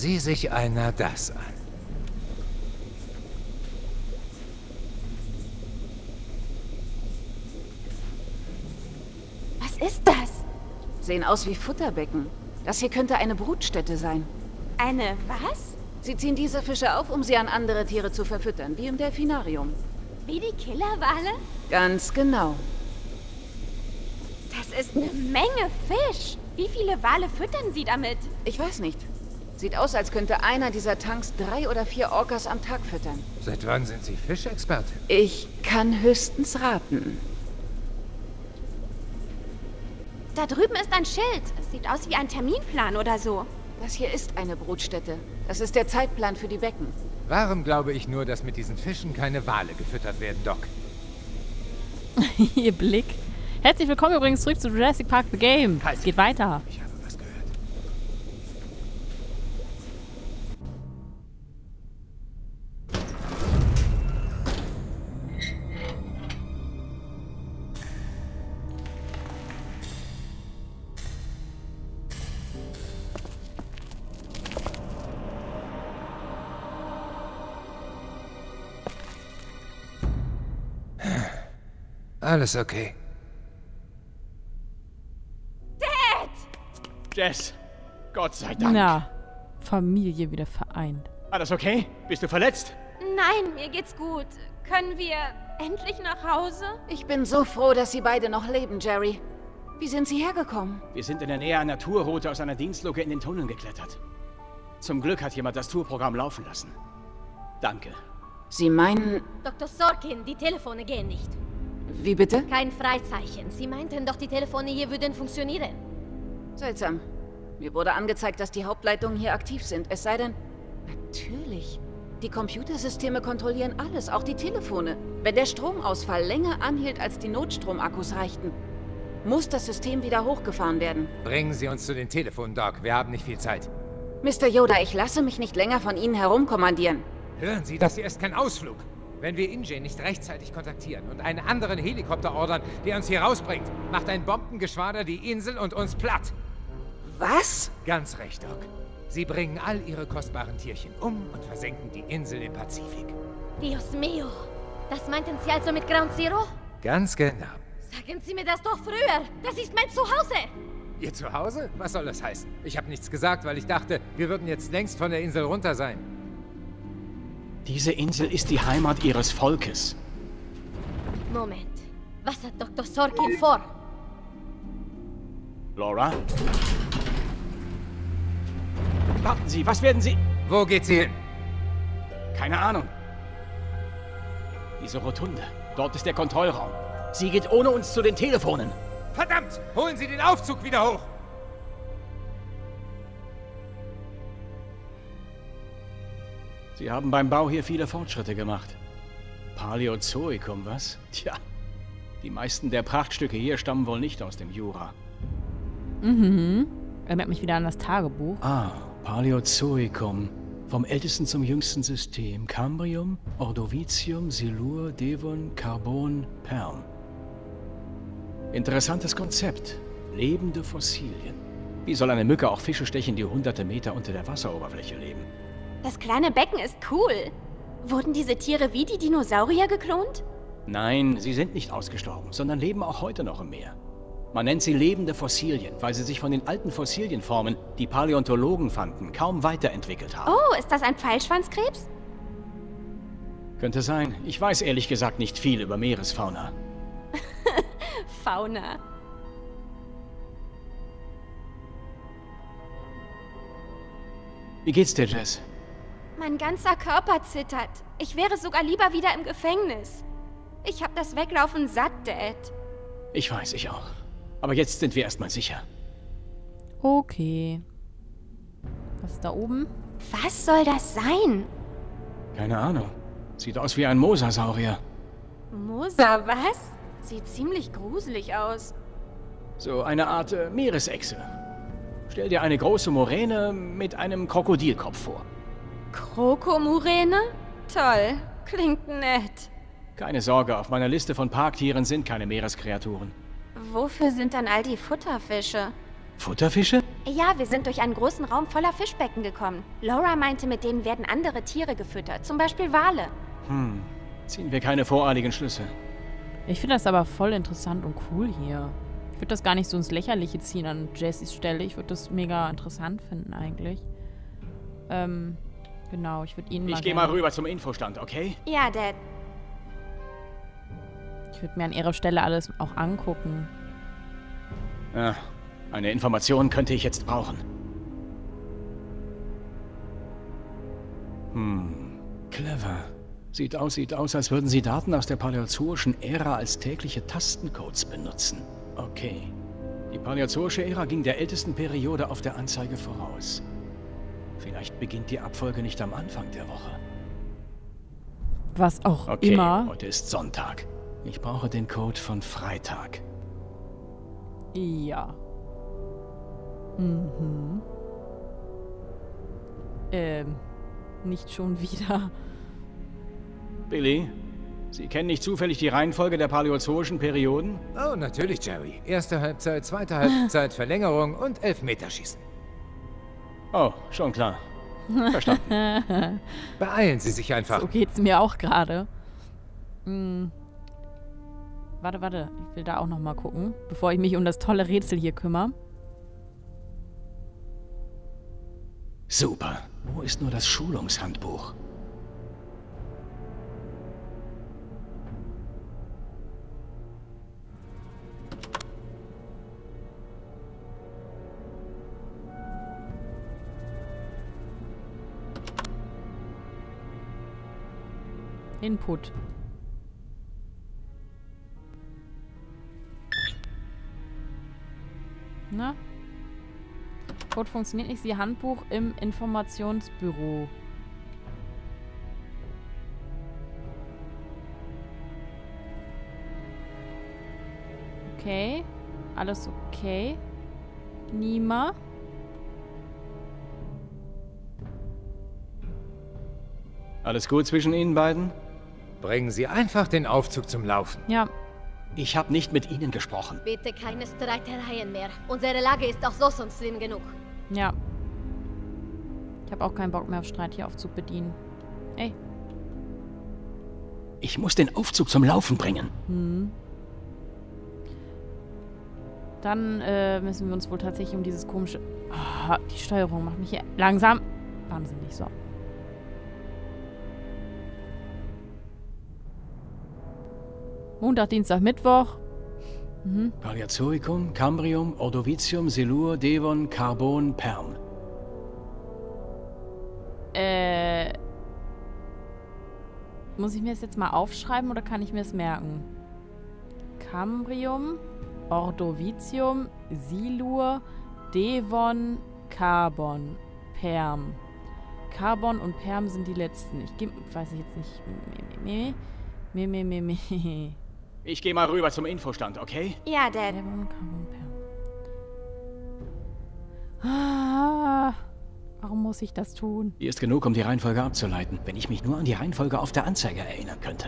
Sieh sich einer das an. Was ist das? Sehen aus wie Futterbecken. Das hier könnte eine Brutstätte sein. Eine was? Sie ziehen diese Fische auf, um sie an andere Tiere zu verfüttern, wie im Delfinarium. Wie die Killerwale? Ganz genau. Das ist eine Menge Fisch. Wie viele Wale füttern Sie damit? Ich weiß nicht. Sieht aus, als könnte einer dieser Tanks 3 oder 4 Orcas am Tag füttern. Seit wann sind Sie Fischexpertin? Ich kann höchstens raten. Da drüben ist ein Schild. Es sieht aus wie ein Terminplan oder so. Das hier ist eine Brutstätte. Das ist der Zeitplan für die Becken. Warum glaube ich nur, dass mit diesen Fischen keine Wale gefüttert werden, Doc? Ihr Blick. Herzlich willkommen übrigens zurück zu Jurassic Park The Game. Halt. Es geht weiter. Ich habe was gehört. Alles okay. Jess, Gott sei Dank. Na, Familie wieder vereint. Alles okay? Bist du verletzt? Nein, mir geht's gut. Können wir endlich nach Hause? Ich bin so froh, dass Sie beide noch leben, Jerry. Wie sind Sie hergekommen? Wir sind in der Nähe einer Tourroute aus einer Dienstluke in den Tunnel geklettert. Zum Glück hat jemand das Tourprogramm laufen lassen. Danke. Sie meinen... Dr. Sorkin, die Telefone gehen nicht. Wie bitte? Kein Freizeichen. Sie meinten doch, die Telefone hier würden funktionieren. Seltsam. Mir wurde angezeigt, dass die Hauptleitungen hier aktiv sind. Es sei denn... Natürlich. Die Computersysteme kontrollieren alles, auch die Telefone. Wenn der Stromausfall länger anhielt, als die Notstromakkus reichten, muss das System wieder hochgefahren werden. Bringen Sie uns zu den Telefonen, Doc. Wir haben nicht viel Zeit. Mr. Yoda, ich lasse mich nicht länger von Ihnen herumkommandieren. Hören Sie, das hier ist kein Ausflug. Wenn wir Injay nicht rechtzeitig kontaktieren und einen anderen Helikopter ordern, der uns hier rausbringt, macht ein Bombengeschwader die Insel und uns platt. Was? Ganz recht, Doc. Sie bringen all ihre kostbaren Tierchen um und versenken die Insel im Pazifik. Dios mio. Das meinten Sie also mit Ground Zero? Ganz genau. Sagen Sie mir das doch früher. Das ist mein Zuhause. Ihr Zuhause? Was soll das heißen? Ich habe nichts gesagt, weil ich dachte, wir würden jetzt längst von der Insel runter sein. Diese Insel ist die Heimat ihres Volkes. Moment. Was hat Dr. Sorkin vor? Laura? Warten Sie, was werden Sie... Wo geht sie hin? Keine Ahnung. Diese Rotunde. Dort ist der Kontrollraum. Sie geht ohne uns zu den Telefonen. Verdammt! Holen Sie den Aufzug wieder hoch! Sie haben beim Bau hier viele Fortschritte gemacht. Paläozoikum, was? Tja, die meisten der Prachtstücke hier stammen wohl nicht aus dem Jura. Mhm. Erinnert mich wieder an das Tagebuch. Ah, Paläozoikum. Vom ältesten zum jüngsten System. Cambrium, Ordovicium, Silur, Devon, Carbon, Perm. Interessantes Konzept. Lebende Fossilien. Wie soll eine Mücke auch Fische stechen, die hunderte Meter unter der Wasseroberfläche leben? Das kleine Becken ist cool. Wurden diese Tiere wie die Dinosaurier geklont? Nein, sie sind nicht ausgestorben, sondern leben auch heute noch im Meer. Man nennt sie lebende Fossilien, weil sie sich von den alten Fossilienformen, die Paläontologen fanden, kaum weiterentwickelt haben. Oh, ist das ein Pfeilschwanzkrebs? Könnte sein. Ich weiß ehrlich gesagt nicht viel über Meeresfauna. Fauna. Wie geht's dir, Jess? Mein ganzer Körper zittert. Ich wäre sogar lieber wieder im Gefängnis. Ich hab das Weglaufen satt, Dad. Ich weiß, ich auch. Aber jetzt sind wir erstmal sicher. Okay. Was ist da oben? Was soll das sein? Keine Ahnung. Sieht aus wie ein Mosasaurier. Mosa, was? Sieht ziemlich gruselig aus. So eine Art Meeresechse. Stell dir eine große Moräne mit einem Krokodilkopf vor. Krokomurene? Toll. Klingt nett. Keine Sorge, auf meiner Liste von Parktieren sind keine Meereskreaturen. Wofür sind dann all die Futterfische? Futterfische? Ja, wir sind durch einen großen Raum voller Fischbecken gekommen. Laura meinte, mit denen werden andere Tiere gefüttert, zum Beispiel Wale. Ziehen wir keine voreiligen Schlüsse. Ich finde das aber voll interessant und cool hier. Ich würde das gar nicht so ins Lächerliche ziehen an Jessys Stelle. Ich würde das mega interessant finden eigentlich. Genau, ich würde ihn mal Ich gehe mal rüber zum Infostand, okay? Ja, Dad. Ich würde mir an ihrer Stelle alles auch angucken. Ja, eine Information könnte ich jetzt brauchen. Clever. Sieht aus, als würden sie Daten aus der paläozoischen Ära als tägliche Tastencodes benutzen. Okay. Die paläozoische Ära ging der ältesten Periode auf der Anzeige voraus. Vielleicht beginnt die Abfolge nicht am Anfang der Woche. Was auch Okay, immer. heute ist Sonntag. Ich brauche den Code von Freitag. Ja. Nicht schon wieder. Billy, Sie kennen nicht zufällig die Reihenfolge der paläozoischen Perioden? Oh, natürlich, Jerry. Erste Halbzeit, zweite Halbzeit, Verlängerung und Elfmeterschießen. Oh, schon klar. Verstanden. Beeilen Sie sich einfach. So geht's mir auch gerade. Warte. Ich will da auch noch mal gucken, bevor ich mich um das tolle Rätsel hier kümmere. Super. Wo ist nur das Schulungshandbuch? Input. Na? Code funktioniert nicht. Siehe Handbuch im Informationsbüro. Okay. Alles okay. Nima. Alles gut zwischen Ihnen beiden? Bringen Sie einfach den Aufzug zum Laufen. Ja. Ich habe nicht mit Ihnen gesprochen. Bitte keine Streitereien mehr. Unsere Lage ist auch so sonst schlimm genug. Ja. Ich habe auch keinen Bock mehr auf Streit hier Aufzug bedienen. Ey. Ich muss den Aufzug zum Laufen bringen. Dann müssen wir uns wohl tatsächlich um dieses komische... Oh, die Steuerung macht mich hier langsam wahnsinnig. So. Montag, Dienstag, Mittwoch. Paläozoikum, Cambrium, Ordovicium, Silur, Devon, Carbon, Perm. Muss ich mir das jetzt mal aufschreiben oder kann ich mir es merken? Cambrium, Ordovicium, Silur, Devon, Carbon, Perm. Carbon und Perm sind die letzten. Weiß ich jetzt nicht. Ich gehe mal rüber zum Infostand, okay? Ja, Dad. Devon, Carbon, Perm. Ah, warum muss ich das tun? Hier ist genug, um die Reihenfolge abzuleiten, wenn ich mich nur an die Reihenfolge auf der Anzeige erinnern könnte.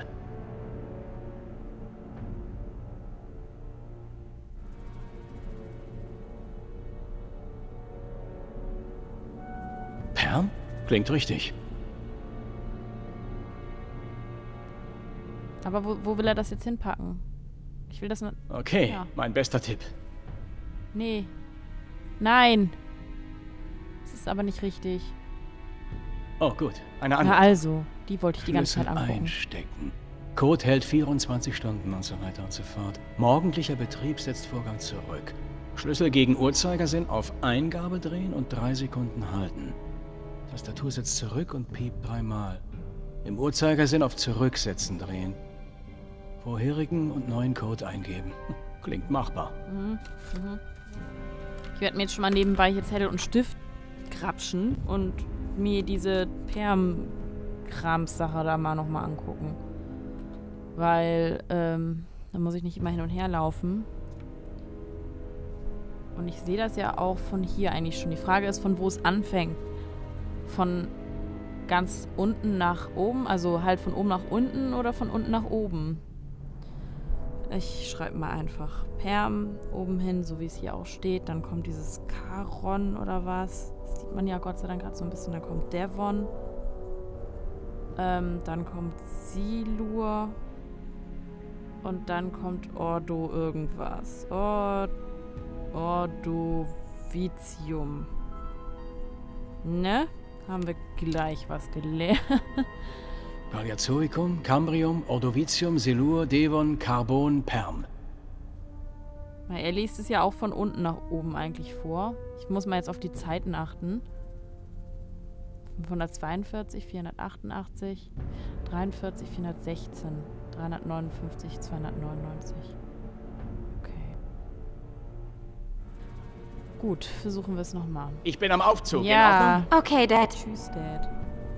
Perm? Klingt richtig. Aber wo will er das jetzt hinpacken? Ich will das nur... Okay, Ja. mein bester Tipp. Nee. Nein. Das ist aber nicht richtig. Oh, gut. Eine Na andere. also, die wollte ich die ganze Zeit Schlüssel angucken. einstecken. Code hält 24 Stunden und so weiter und so fort. Morgendlicher Betrieb setzt Vorgang zurück. Schlüssel gegen Uhrzeigersinn auf Eingabe drehen und 3 Sekunden halten. Tastatur setzt zurück und piept 3-mal. Im Uhrzeigersinn auf Zurücksetzen drehen. Vorherigen und neuen Code eingeben. Klingt machbar. Ich werde mir jetzt schon mal nebenbei hier Zettel und Stift krapschen und mir diese Perm-Krams-Sache da mal nochmal angucken. Weil, da muss ich nicht immer hin und her laufen. Und ich sehe das ja auch von hier eigentlich schon. Die Frage ist, von wo es anfängt. Von ganz unten nach oben, also halt von oben nach unten oder von unten nach oben. Ich schreibe mal einfach Perm oben hin, so wie es hier auch steht. Dann kommt dieses Charon oder was. Das sieht man ja Gott sei Dank gerade so ein bisschen. Dann kommt Devon. Dann kommt Silur. Und dann kommt Ordo irgendwas. Ordovicium. Ne? Haben wir gleich was gelernt. Paleozoikum, Cambrium, Ordovicium, Silur, Devon, Carbon, Perm. Na, er liest es ja auch von unten nach oben eigentlich vor. Ich muss mal jetzt auf die Zeiten achten. 542, 488, 43, 416, 359, 299. Okay. Gut, versuchen wir es nochmal. Ich bin am Aufzug, Ja. in Ordnung? Okay, Dad. Tschüss, Dad.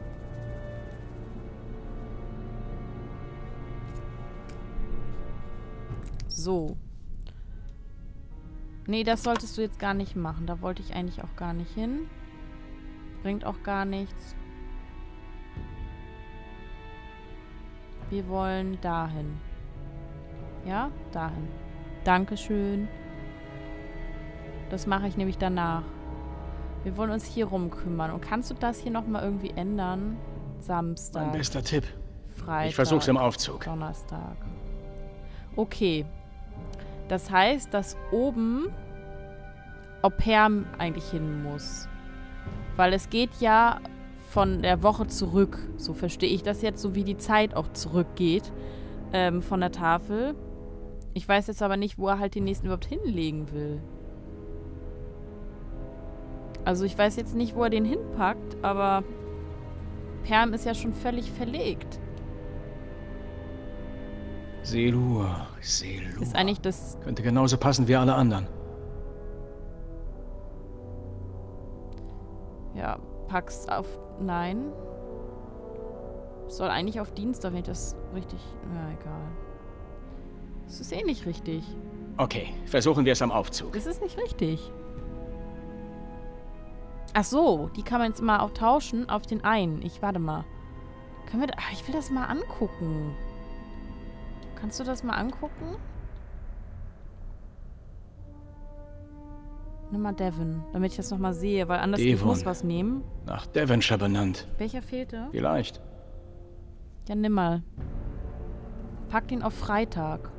So. Nee, das solltest du jetzt gar nicht machen. Da wollte ich eigentlich auch gar nicht hin. Bringt auch gar nichts. Wir wollen dahin. Ja, dahin. Dankeschön. Das mache ich nämlich danach. Wir wollen uns hier rum kümmern. Und kannst du das hier nochmal irgendwie ändern? Samstag. Mein bester Tipp. Freitag. Ich versuch's im Aufzug. Donnerstag. Okay. Das heißt, dass oben Au pair eigentlich hin muss. Weil es geht ja von der Woche zurück. So verstehe ich das jetzt, so wie die Zeit auch zurückgeht von der Tafel. Ich weiß jetzt aber nicht, wo er halt den nächsten überhaupt hinlegen will. Also ich weiß jetzt nicht, wo er den hinpackt, aber Perm ist ja schon völlig verlegt. Silur, Silur. Ist eigentlich das... Könnte genauso passen wie alle anderen. Ja, pack's auf... Nein. Soll eigentlich auf Dienstag, wenn ich das richtig... Na, egal. Das ist eh nicht richtig. Okay, versuchen wir es am Aufzug. Das ist nicht richtig. Ach so, die kann man jetzt mal auch tauschen auf den einen. Warte mal. Können wir... Ach, ich will das mal angucken. Kannst du das mal angucken? Nimm mal Devon, damit ich das nochmal sehe, weil anders ich muss was nehmen. Nach Devonshire benannt. Welcher fehlte? Vielleicht. Ja, nimm mal. Pack den auf Freitag.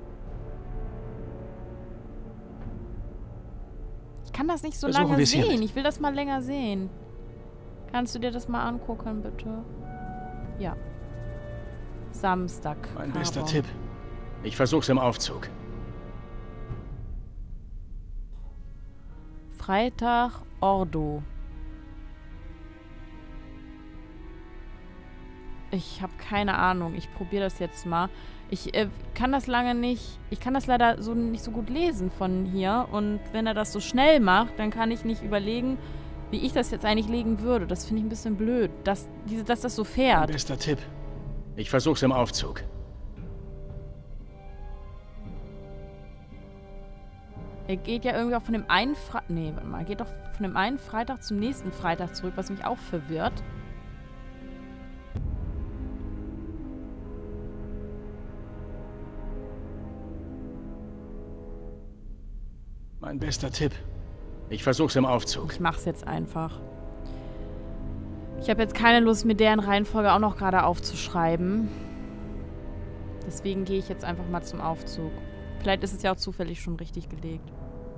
Ich kann das nicht so lange sehen. Ich will das mal länger sehen. Kannst du dir das mal angucken, bitte? Ja. Samstag. Mein bester Tipp. Ich versuch's im Aufzug. Freitag, Ordo. Ich habe keine Ahnung. Ich probiere das jetzt mal. Ich kann das lange nicht... Ich kann das leider so nicht so gut lesen von hier. Und wenn er das so schnell macht, dann kann ich nicht überlegen, wie ich das jetzt eigentlich legen würde. Das finde ich ein bisschen blöd, dass das so fährt. Mein bester Tipp. Ich versuch's im Aufzug. Er geht ja irgendwie auch von dem einen Freitag... Nee, warte mal. Er geht doch von dem einen Freitag zum nächsten Freitag zurück, was mich auch verwirrt. Mein bester Tipp. Ich versuch's im Aufzug. Ich mach's jetzt einfach. Ich habe jetzt keine Lust, mir deren Reihenfolge auch noch gerade aufzuschreiben. Deswegen gehe ich jetzt einfach mal zum Aufzug. Vielleicht ist es ja auch zufällig schon richtig gelegt.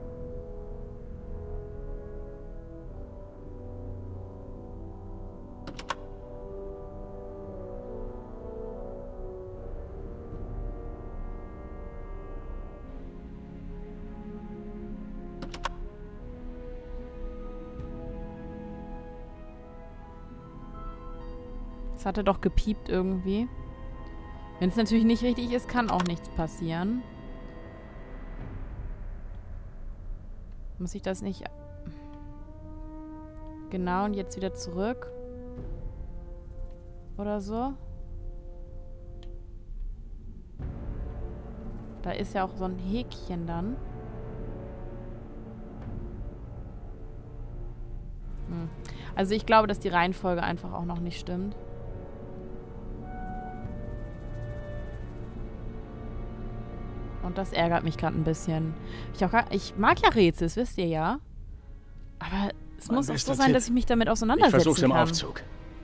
Das hatte doch gepiept irgendwie. Wenn es natürlich nicht richtig ist, kann auch nichts passieren. Muss ich das nicht... Genau, und jetzt wieder zurück. Oder so. Da ist ja auch so ein Häkchen dann. Also ich glaube, dass die Reihenfolge einfach auch noch nicht stimmt. Und das ärgert mich gerade ein bisschen. Ich mag ja Rätsel, das wisst ihr ja. Aber es muss auch so sein, dass ich mich damit auseinandersetzen kann. Ich versuch's im Aufzug.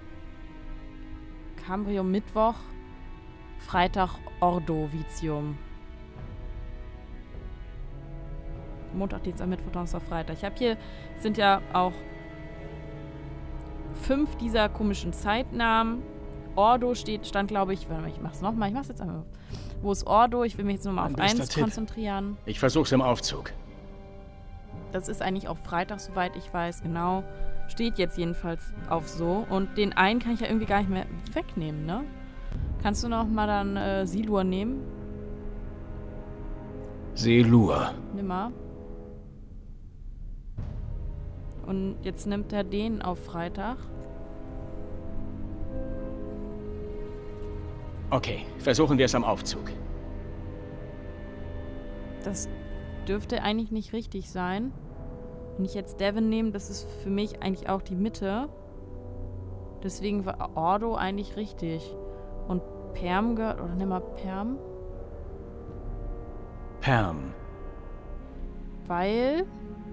Cambrio Mittwoch, Freitag Ordovitium. Montag, Dienstag, Mittwoch, Donnerstag, Freitag. Sind ja auch 5 dieser komischen Zeitnamen. Ordo stand, glaube ich, warte mal, ich mach's nochmal, ich mach's jetzt einmal. Wo ist Ordo? Ich will mich jetzt nochmal auf 1 konzentrieren. Ich versuch's im Aufzug. Das ist eigentlich auch Freitag, soweit ich weiß, genau. Steht jetzt jedenfalls auf so. Und den einen kann ich ja irgendwie gar nicht mehr wegnehmen, ne? Kannst du noch mal dann Silur nehmen? Silur. Nimm mal. Und jetzt nimmt er den auf Freitag. Okay, versuchen wir es am Aufzug. Das dürfte eigentlich nicht richtig sein. Wenn ich jetzt Devin nehme, das ist für mich eigentlich auch die Mitte. Deswegen war Ordo eigentlich richtig. Und Perm gehört, oder nimm mal Perm. Perm. Weil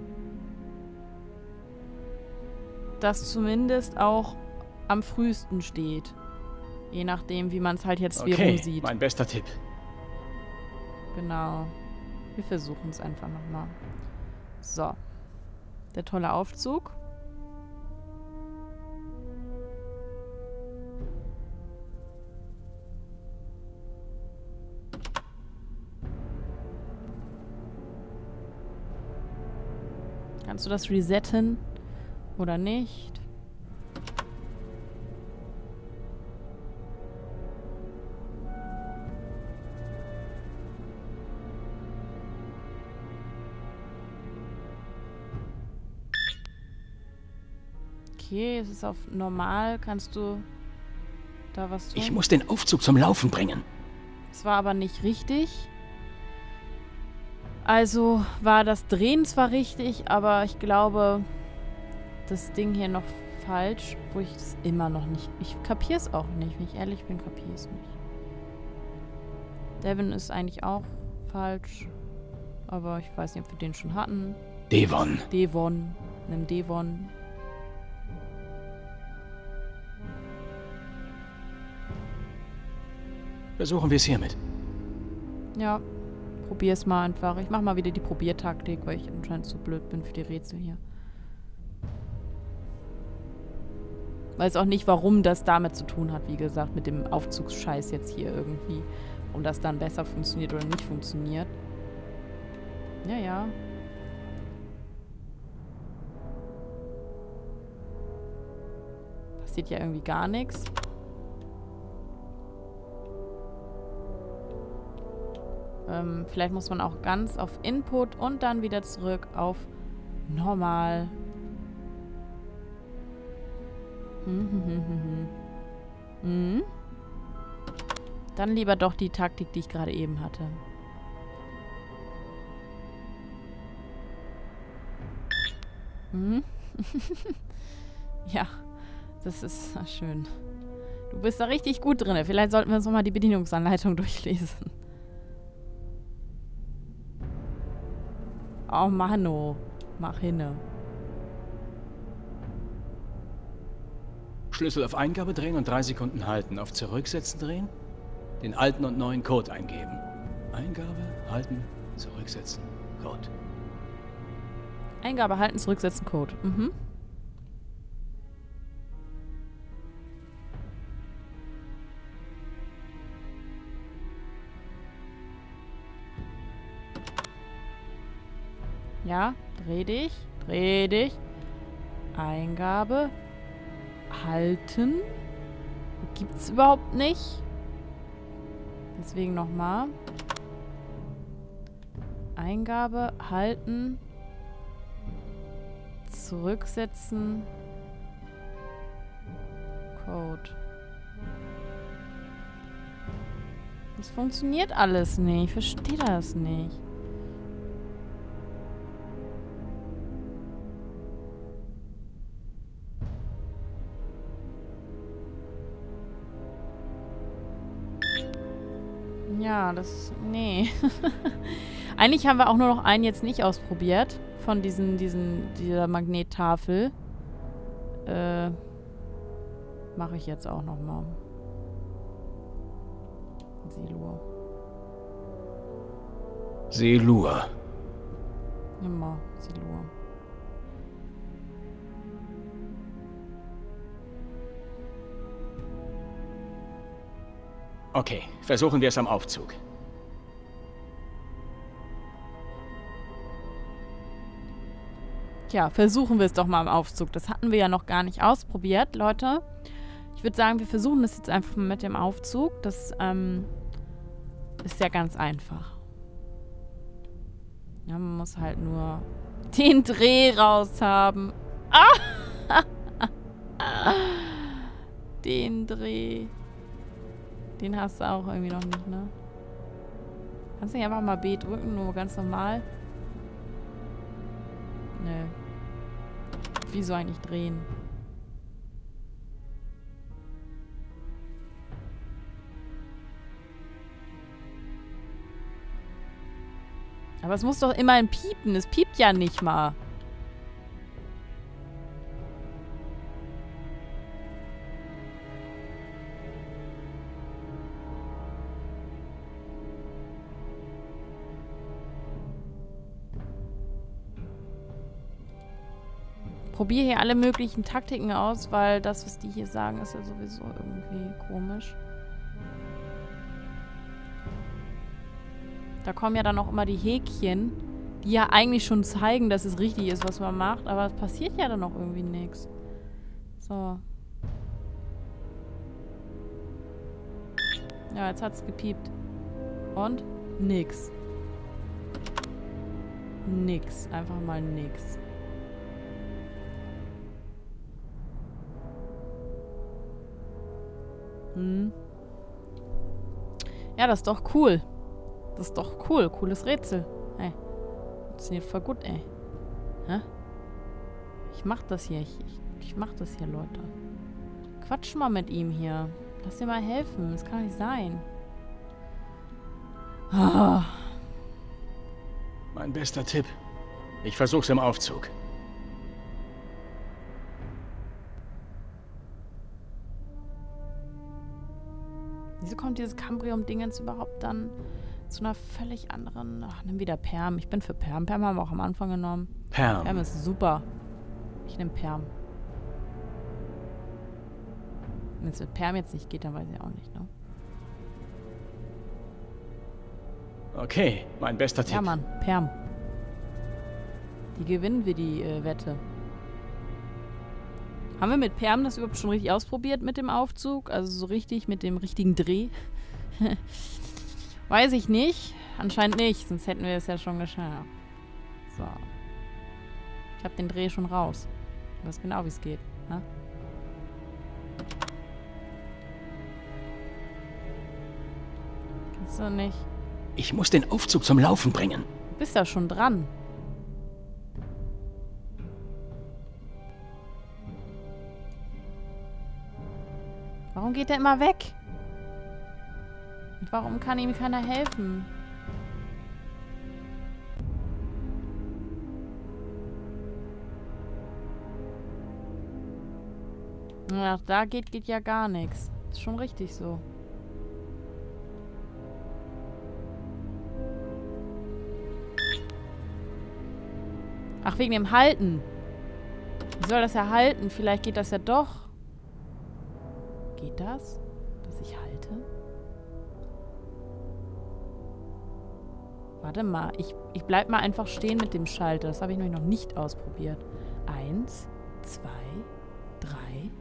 das zumindest auch am frühesten steht. Je nachdem, wie man es halt jetzt wie rum sieht. Mein bester Tipp. Genau. Wir versuchen es einfach nochmal. So. Der tolle Aufzug. Kannst du das resetten oder nicht? Okay, es ist auf normal. Kannst du da was tun? Ich muss den Aufzug zum Laufen bringen. Das war aber nicht richtig. Also war das Drehen zwar richtig, aber ich glaube, das Ding hier noch falsch, wo ich es immer noch nicht... Ich kapiere es auch nicht. Wenn ich ehrlich bin, kapiere es nicht. Devin ist eigentlich auch falsch. Aber ich weiß nicht, ob wir den schon hatten. Devon. Devon. Nimm Devon. Versuchen wir es hiermit. Ja, probier es mal einfach. Ich mache mal wieder die Probiertaktik, weil ich anscheinend zu blöd bin für die Rätsel hier. Weiß auch nicht, warum das damit zu tun hat, wie gesagt, mit dem Aufzugsscheiß jetzt hier irgendwie. Warum das dann besser funktioniert oder nicht funktioniert. Ja, ja. Passiert ja irgendwie gar nichts. Vielleicht muss man auch ganz auf Input und dann wieder zurück auf Normal. Dann lieber doch die Taktik, die ich gerade eben hatte. Ja, das ist schön. Du bist da richtig gut drin. Vielleicht sollten wir uns nochmal die Bedienungsanleitung durchlesen. Oh, Mano. Mach hinne. Schlüssel auf Eingabe drehen und 3 Sekunden halten. Auf Zurücksetzen drehen. Den alten und neuen Code eingeben. Eingabe, halten, zurücksetzen, Code. Eingabe, halten, zurücksetzen, Code. Mhm. Ja, dreh dich. Dreh dich. Eingabe. Halten. Gibt's überhaupt nicht. Deswegen nochmal. Eingabe. Halten. Zurücksetzen. Code. Das funktioniert alles nicht. Ich verstehe das nicht. Ja, das... Nee. Eigentlich haben wir auch nur noch einen jetzt nicht ausprobiert. Von dieser Magnettafel. Mache ich jetzt auch nochmal. Silur. Silur. Immer Silur. Okay, versuchen wir es am Aufzug. Tja, versuchen wir es doch mal im Aufzug. Das hatten wir ja noch gar nicht ausprobiert, Leute. Ich würde sagen, wir versuchen das jetzt einfach mal mit dem Aufzug. Das ist ja ganz einfach. Ja, man muss halt nur den Dreh raus haben. Ah! Den Dreh. Den hast du auch irgendwie noch nicht, ne? Kannst du nicht einfach mal B drücken, nur ganz normal? Nö. Wieso eigentlich drehen? Aber es muss doch immerhin piepen. Es piept ja nicht mal. Probiere hier alle möglichen Taktiken aus, weil das, was die hier sagen, ist ja sowieso irgendwie komisch. Da kommen ja dann auch immer die Häkchen, die ja eigentlich schon zeigen, dass es richtig ist, was man macht, aber es passiert ja dann auch irgendwie nichts. So. Ja, jetzt hat's gepiept. Und? Nix. Nix. Einfach mal nix. Ja, das ist doch cool. Das ist doch cool. Cooles Rätsel. Ey. Funktioniert voll gut, ey. Hä? Ich mach das hier. Ich mach das hier, Leute. Quatsch mal mit ihm hier. Lass dir mal helfen. Das kann nicht sein. Ah. Mein bester Tipp. Ich versuch's im Aufzug. Wieso kommt dieses Cambrium-Dingens überhaupt dann zu einer völlig anderen... Ach, nimm wieder Perm. Ich bin für Perm. Perm haben wir auch am Anfang genommen. Perm. Perm ist super. Ich nehme Perm. Wenn es mit Perm jetzt nicht geht, dann weiß ich auch nicht, ne? Okay, mein bester Tipp. Ja, Mann. Perm. Die gewinnen wir, die Wette. Haben wir mit Perm das überhaupt schon richtig ausprobiert mit dem Aufzug? Also so richtig mit dem richtigen Dreh? Weiß ich nicht. Anscheinend nicht, sonst hätten wir es ja schon geschafft. So. Ich habe den Dreh schon raus. Ich weiß genau, wie es geht. Ha? Kannst du nicht? Ich muss den Aufzug zum Laufen bringen. Du bist ja schon dran. Warum geht er immer weg? Und warum kann ihm keiner helfen? Ja, da geht ja gar nichts. Ist schon richtig so. Ach, wegen dem Halten. Wie soll das ja halten? Vielleicht geht das ja doch. Geht das? Dass ich halte? Warte mal. Ich bleib mal einfach stehen mit dem Schalter. Das habe ich noch nicht ausprobiert. 1, 2, 3.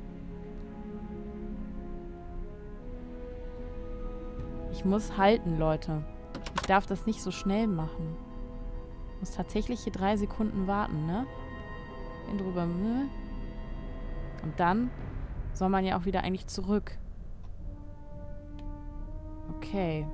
Ich muss halten, Leute. Ich darf das nicht so schnell machen. Ich muss tatsächlich hier 3 Sekunden warten, ne? Bin drüber. Und dann soll man ja auch wieder eigentlich zurück. Okay.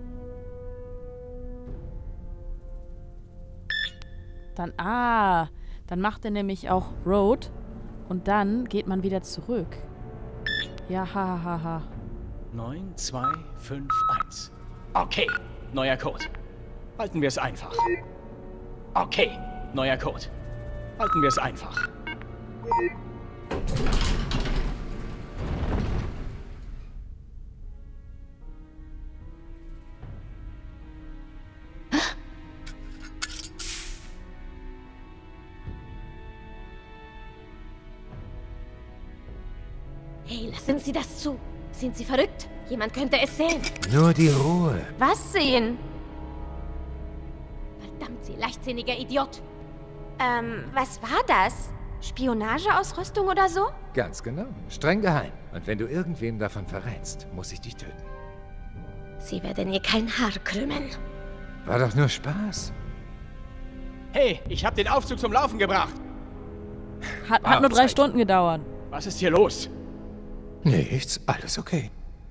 Dann, dann macht er nämlich auch Road. Und dann geht man wieder zurück. Ja, hahaha. 9, 2, 5, 1. Okay, neuer Code. Halten wir es einfach. Okay, neuer Code. Halten wir es einfach. Hey, lassen Sie das zu. Sind Sie verrückt? Jemand könnte es sehen. Nur die Ruhe. Was sehen? Verdammt, Sie leichtsinniger Idiot. Was war das? Spionageausrüstung oder so? Ganz genau. Streng geheim. Und wenn du irgendwem davon verrätst, muss ich dich töten. Sie werden ihr kein Haar krümmen. War doch nur Spaß. Hey, ich habe den Aufzug zum Laufen gebracht. Hat nur 3 Stunden gedauert. Was ist hier los? Nichts, alles okay.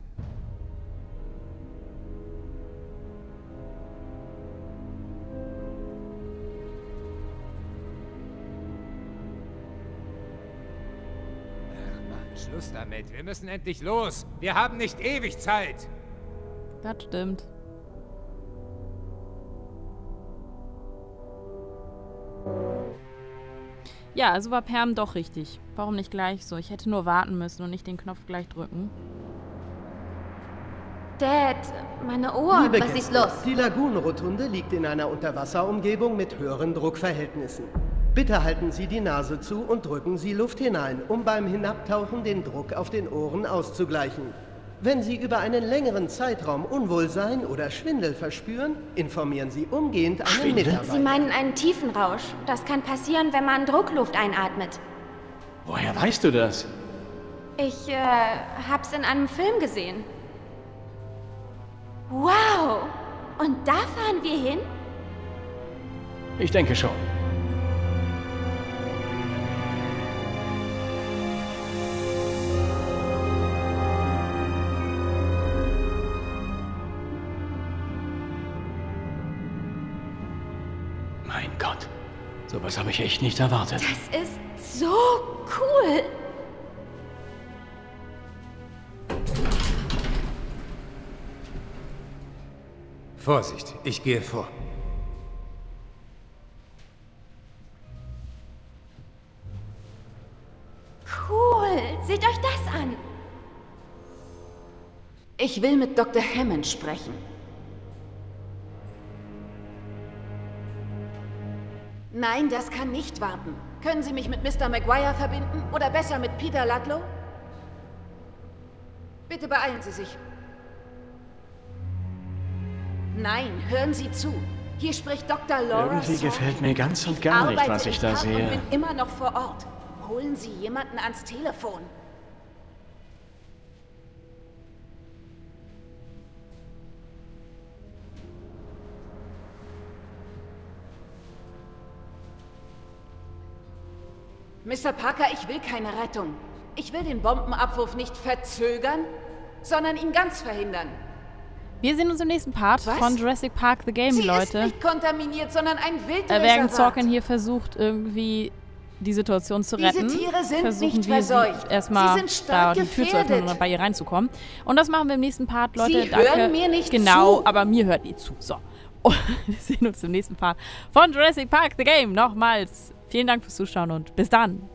Ach Mann, Schluss damit. Wir müssen endlich los. Wir haben nicht ewig Zeit. Das stimmt. Ja, also war Pam doch richtig. Warum nicht gleich so? Ich hätte nur warten müssen und nicht den Knopf gleich drücken. Dad, meine Ohren. Liebe Was Gäste, ist los? Die Lagunenrotunde liegt in einer Unterwasserumgebung mit höheren Druckverhältnissen. Bitte halten Sie die Nase zu und drücken Sie Luft hinein, um beim Hinabtauchen den Druck auf den Ohren auszugleichen. Wenn Sie über einen längeren Zeitraum Unwohlsein oder Schwindel verspüren, informieren Sie umgehend einen Mitarbeiter. Sie meinen einen Tiefenrausch. Das kann passieren, wenn man Druckluft einatmet. Woher weißt du das? Ich, hab's in einem Film gesehen. Wow! Und da fahren wir hin? Ich denke schon. Mein Gott. Sowas habe ich echt nicht erwartet. Das ist so cool! Vorsicht, ich gehe vor. Cool! Seht euch das an! Ich will mit Dr. Hammond sprechen. Nein, das kann nicht warten. Können Sie mich mit Mr. Maguire verbinden? Oder besser mit Peter Ludlow? Bitte beeilen Sie sich. Nein, hören Sie zu. Hier spricht Dr. Laura Irgendwie Sorkin. gefällt mir ganz und gar nicht, was ich da Ich arbeite in sehe. Park und bin immer noch vor Ort. Holen Sie jemanden ans Telefon. Mr. Parker, ich will keine Rettung. Ich will den Bombenabwurf nicht verzögern, sondern ihn ganz verhindern. Wir sehen uns im nächsten Part Was? von Jurassic Park The Game, Sie ist Leute. nicht kontaminiert, sondern ein Während Wildreservat. Sorkin hier versucht, irgendwie die Situation zu retten, Diese Tiere sind versuchen nicht wir verseucht. erstmal Sie sind stark da die Tür zu öffnen gefährdet. und bei ihr reinzukommen. Und das machen wir im nächsten Part, Leute. Sie Danke. hören mir nicht genau, zu. aber mir hört ihr zu. So. Und wir sehen uns im nächsten Part von Jurassic Park The Game. Nochmals vielen Dank fürs Zuschauen und bis dann.